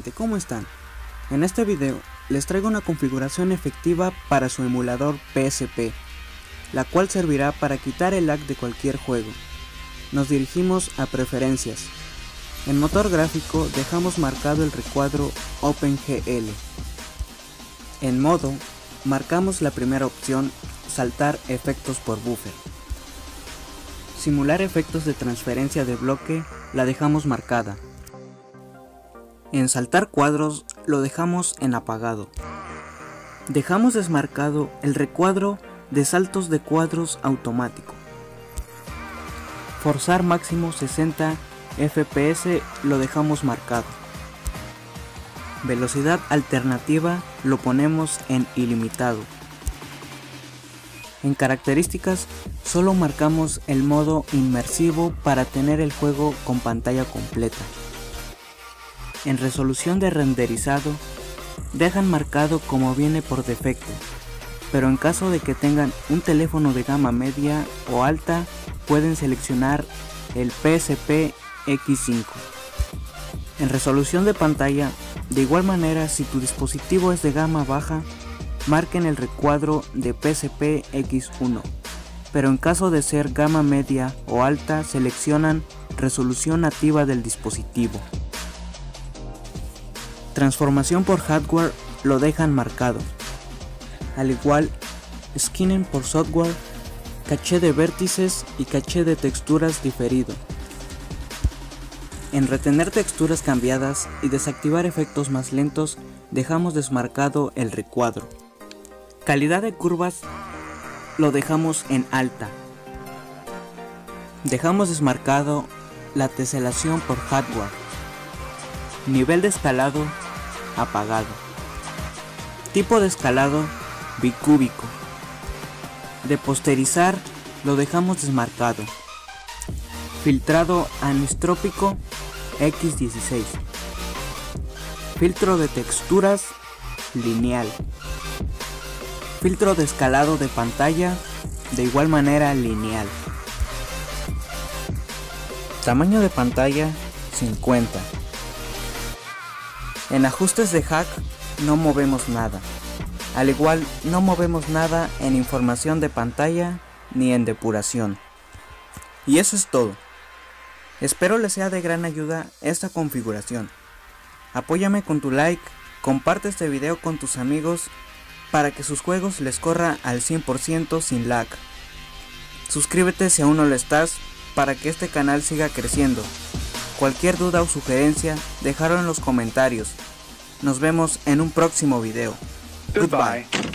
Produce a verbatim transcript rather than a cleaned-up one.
gente, ¿cómo están? En este video les traigo una configuración efectiva para su emulador P S P, la cual servirá para quitar el lag de cualquier juego. Nos dirigimos a preferencias. En motor gráfico dejamos marcado el recuadro OpenGL. En modo, marcamos la primera opción, saltar efectos por buffer. Simular efectos de transferencia de bloque la dejamos marcada. En saltar cuadros lo dejamos en apagado. Dejamos desmarcado el recuadro de saltos de cuadros automático. Forzar máximo sesenta F P S lo dejamos marcado. Velocidad alternativa lo ponemos en ilimitado. En características solo marcamos el modo inmersivo para tener el juego con pantalla completa. En resolución de renderizado dejan marcado como viene por defecto, pero en caso de que tengan un teléfono de gama media o alta pueden seleccionar el P S P X cinco. En resolución de pantalla, de igual manera, si tu dispositivo es de gama baja, marquen el recuadro de P S P X uno, pero en caso de ser gama media o alta seleccionan resolución nativa del dispositivo. Transformación por hardware lo dejan marcado, al igual skinning por software, caché de vértices y caché de texturas diferido. En retener texturas cambiadas y desactivar efectos más lentos dejamos desmarcado el recuadro. Calidad de curvas lo dejamos en alta. Dejamos desmarcado la teselación por hardware. Nivel de escalado apagado. Tipo de escalado bicúbico. De posterizar lo dejamos desmarcado. Filtrado anistrópico X dieciséis. Filtro de texturas lineal. Filtro de escalado de pantalla de igual manera lineal. Tamaño de pantalla cincuenta. En ajustes de hack no movemos nada. Al igual no movemos nada en información de pantalla ni en depuración. Y eso es todo. Espero les sea de gran ayuda esta configuración. Apóyame con tu like, comparte este video con tus amigos para que sus juegos les corra al cien por ciento sin lag. Suscríbete si aún no lo estás para que este canal siga creciendo. Cualquier duda o sugerencia, déjalo en los comentarios. Nos vemos en un próximo video. Goodbye.